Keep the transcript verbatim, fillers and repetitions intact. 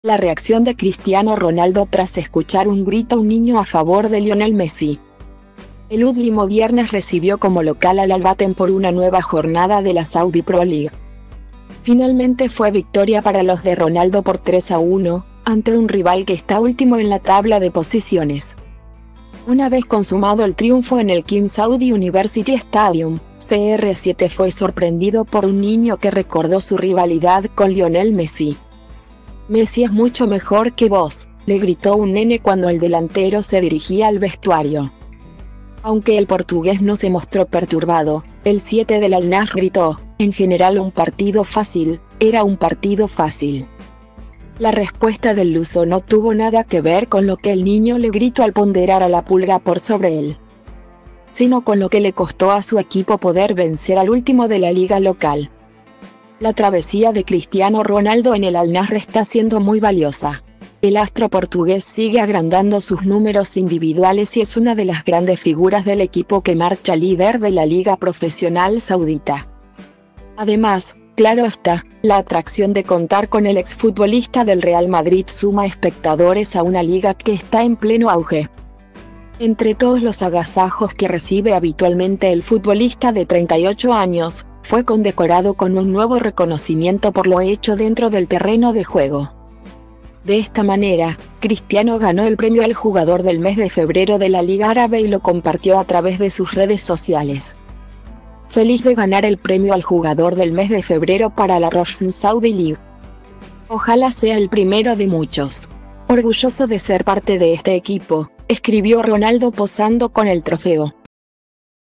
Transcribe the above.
La reacción de Cristiano Ronaldo tras escuchar un grito a un niño a favor de Lionel Messi. El último viernes recibió como local al Al-Baten por una nueva jornada de la Saudi Pro League. Finalmente fue victoria para los de Ronaldo por tres a uno, ante un rival que está último en la tabla de posiciones. Una vez consumado el triunfo en el King Saudi University Stadium, C R siete fue sorprendido por un niño que recordó su rivalidad con Lionel Messi. «Messi es mucho mejor que vos», le gritó un nene cuando el delantero se dirigía al vestuario. Aunque el portugués no se mostró perturbado, el siete del Al-Nassr gritó: «En general un partido fácil, era un partido fácil». La respuesta del luso no tuvo nada que ver con lo que el niño le gritó al ponderar a la pulga por sobre él, sino con lo que le costó a su equipo poder vencer al último de la liga local. La travesía de Cristiano Ronaldo en el Al-Nassr está siendo muy valiosa. El astro portugués sigue agrandando sus números individuales y es una de las grandes figuras del equipo que marcha líder de la liga profesional saudita. Además, claro está, la atracción de contar con el exfutbolista del Real Madrid suma espectadores a una liga que está en pleno auge. Entre todos los agasajos que recibe habitualmente el futbolista de treinta y ocho años, fue condecorado con un nuevo reconocimiento por lo hecho dentro del terreno de juego. De esta manera, Cristiano ganó el premio al jugador del mes de febrero de la Liga Árabe y lo compartió a través de sus redes sociales. Feliz de ganar el premio al jugador del mes de febrero para la Roshn Saudi League. Ojalá sea el primero de muchos. Orgulloso de ser parte de este equipo, escribió Ronaldo posando con el trofeo.